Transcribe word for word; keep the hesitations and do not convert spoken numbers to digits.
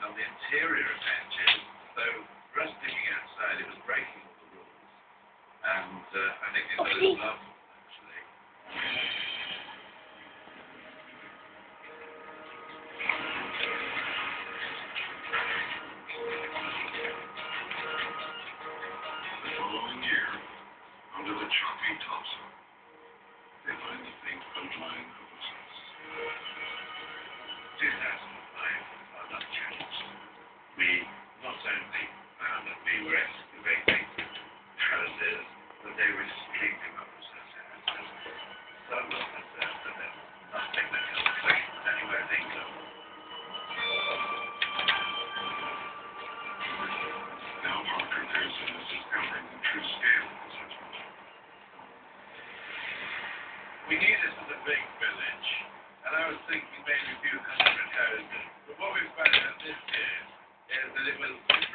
on the interior of hedges. So for us digging outside, it was breaking all the rules. And uh, I think it was love, actually. The following year, under the choppy topsoil, they find the faint outline of a house. two thousand five, our luck changed. We not only found that we were excavating houses, but they were sleeping up as houses. So well preserved that there's nothing that can explain anywhere they go. Now Parker Pearson is discovering the true scale of such a home. We knew this was a big village, and I was thinking maybe if you